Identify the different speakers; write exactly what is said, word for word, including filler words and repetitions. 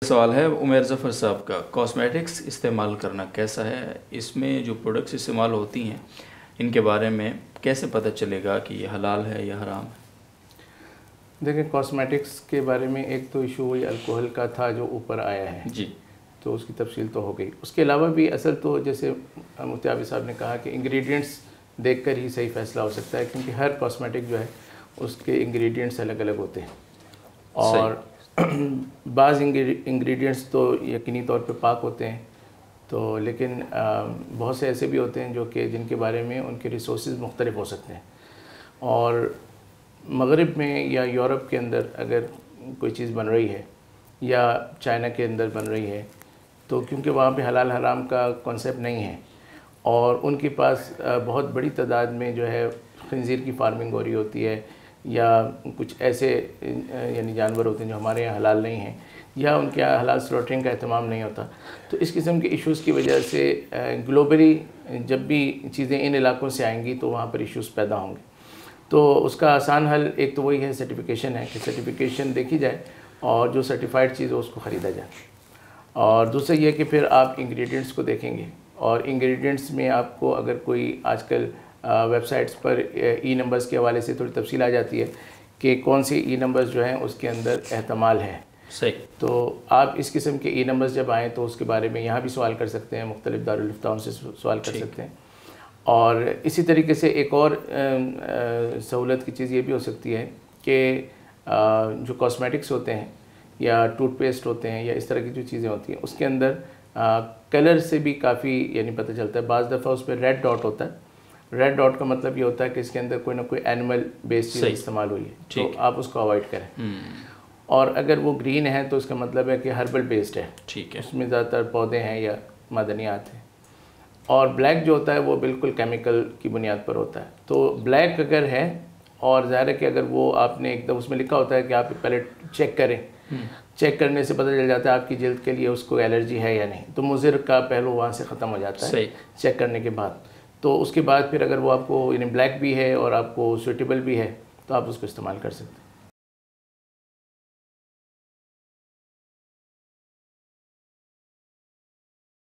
Speaker 1: सवाल है उमर ज़फ़र साहब का, कॉस्मेटिक्स इस्तेमाल करना कैसा है? इसमें जो प्रोडक्ट्स इस्तेमाल होती हैं इनके बारे में कैसे पता चलेगा कि ये हलाल है या हराम है?
Speaker 2: देखिए, कॉस्मेटिक्स के बारे में एक तो इशू वही अल्कोहल का था जो ऊपर आया है
Speaker 1: जी,
Speaker 2: तो उसकी तफसील तो हो गई। उसके अलावा भी असल तो जैसे मुफ्ती आबिद साहब ने कहा कि इंग्रेडिएंट्स देखकर ही सही फ़ैसला हो सकता है, क्योंकि हर कॉस्मेटिक जो है उसके इंग्रेडिएंट्स अलग अलग होते हैं और बाज़ इंग्रेडिएंट्स तो यकीनी तौर पे पाक होते हैं, तो लेकिन आ, बहुत से ऐसे भी होते हैं जो कि जिनके बारे में उनके रिसोर्सेज मुख्तलिफ हो सकते हैं। और मगरिब में या यूरोप के अंदर अगर कोई चीज़ बन रही है या चाइना के अंदर बन रही है तो क्योंकि वहाँ पे हलाल हराम का कॉन्सेप्ट नहीं है और उनके पास बहुत बड़ी तादाद में जो है खंजीर की फार्मिंग हो रही होती है या कुछ ऐसे यानी जानवर होते हैं जो हमारे यहाँ हलाल नहीं हैं या उनके यहाँ हलाल स्लॉटरिंग का अहतमाम नहीं होता, तो इस किस्म के इश्यूज़ की वजह से ग्लोबली जब भी चीज़ें इन इलाकों से आएंगी तो वहाँ पर इश्यूज़ पैदा होंगे। तो उसका आसान हल एक तो वही है, सर्टिफिकेशन है कि सर्टिफिकेशन देखी जाए और जो सर्टिफाइड चीज़ हो उसको ख़रीदा जाए। और दूसरा ये कि फिर आप इंग्रेडिएंट्स को देखेंगे और इंग्रेडिएंट्स में आपको अगर कोई आजकल वेबसाइट्स पर ई नंबर्स के हवाले से थोड़ी तफसील आ जाती है कि कौन से ई नंबर्स जो हैं उसके अंदर एहतमाल है
Speaker 1: सही, तो
Speaker 2: आप इस किस्म के ई नंबर्स जब आएँ तो उसके बारे में यहाँ भी सवाल कर सकते हैं, मुख्तलिफ दारुल इफ्ता से सवाल कर सकते हैं। और इसी तरीके से एक और सहूलत की चीज़ ये भी हो सकती है कि जो कॉस्मेटिक्स होते हैं या टूथपेस्ट होते हैं या इस तरह की जो चीज़ें होती हैं उसके अंदर आ, कलर से भी काफ़ी यानी पता चलता है। बाज़ दफ़ा उस पर रेड डॉट होता है। रेड डॉट का मतलब ये होता है कि इसके अंदर कोई ना कोई एनिमल बेस्ड चीज़ इस्तेमाल हुई है, तो आप उसको अवॉइड करें। और अगर वो ग्रीन है तो इसका मतलब है कि हर्बल बेस्ड है,
Speaker 1: ठीक है,
Speaker 2: उसमें ज़्यादातर पौधे हैं या मदनियात हैं। और ब्लैक जो होता है वो बिल्कुल केमिकल की बुनियाद पर होता है। तो ब्लैक अगर है और ज़ाहिर है कि अगर वो आपने एकदम उसमें लिखा होता है कि आप पहले चेक करें, चेक करने से पता चल जाता है आपकी जल्द के लिए उसको एलर्जी है या नहीं, तो मुज़र का पहलू वहाँ से ख़त्म हो जाता है चेक करने के बाद। तो उसके बाद फिर अगर वो आपको यानी ब्लैक भी है और आपको सूटेबल भी है तो आप उसको इस्तेमाल कर सकते हैं।